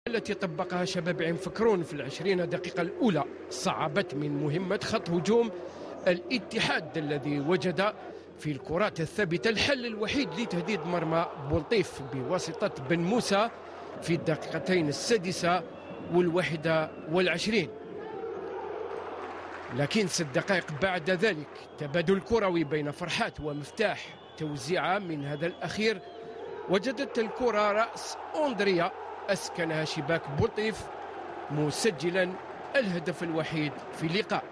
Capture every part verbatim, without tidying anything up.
التي طبقها شباب عين فكرون في العشرين دقيقة الأولى صعبت من مهمة خط هجوم الاتحاد الذي وجد في الكرات الثابتة الحل الوحيد لتهديد مرمى بولطيف بواسطة بن موسى في الدقيقتين السادسة والواحدة والعشرين. لكن ست دقائق بعد ذلك تبادل كروي بين فرحات ومفتاح توزيعة من هذا الأخير، وجدت الكرة رأس أندريا أسكنها شباك بولطيف مسجلا الهدف الوحيد في اللقاء.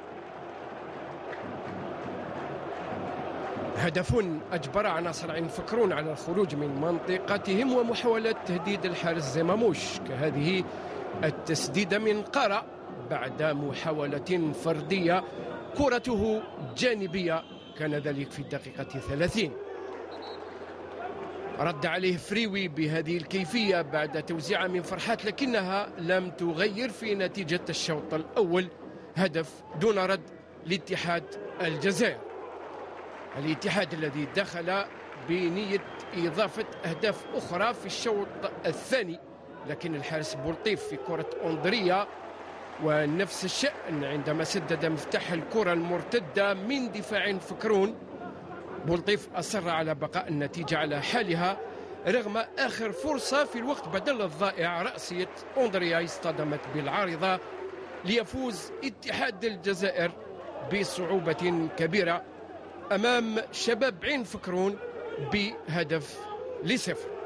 هدف أجبر عناصر عين فكرون على الخروج من منطقتهم ومحاولة تهديد الحارس زماموش كهذه التسديدة من قارة بعد محاولة فردية كرته جانبية، كان ذلك في الدقيقة ثلاثين. رد عليه فريوي بهذه الكيفية بعد توزيعة من فرحات، لكنها لم تغير في نتيجة الشوط الأول، هدف دون رد لاتحاد الجزائر. الاتحاد الذي دخل بنية إضافة أهداف أخرى في الشوط الثاني، لكن الحارس بولطيف في كرة أندريا ونفس الشأن عندما سدد مفتاح الكرة المرتدة من دفاع فكرون. بولطيف أصر على بقاء النتيجة على حالها رغم آخر فرصة في الوقت بدل الضائع، رأسية أندريا اصطدمت بالعارضة ليفوز اتحاد الجزائر بصعوبة كبيرة أمام شباب عين فكرون بهدف لصفر.